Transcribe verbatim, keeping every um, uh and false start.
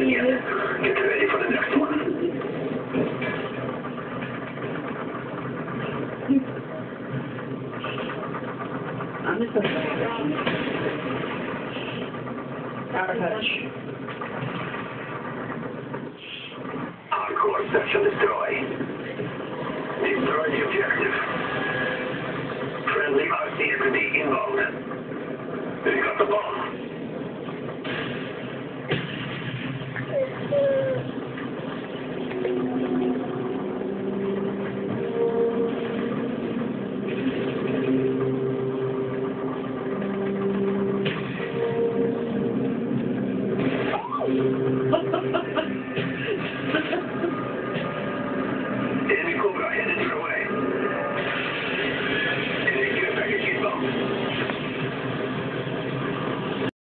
done yet. Get ready for the next one. I'm just going to Power touch. Hardcore search and destroy. Destroy the objective. Friendly R C entity involved.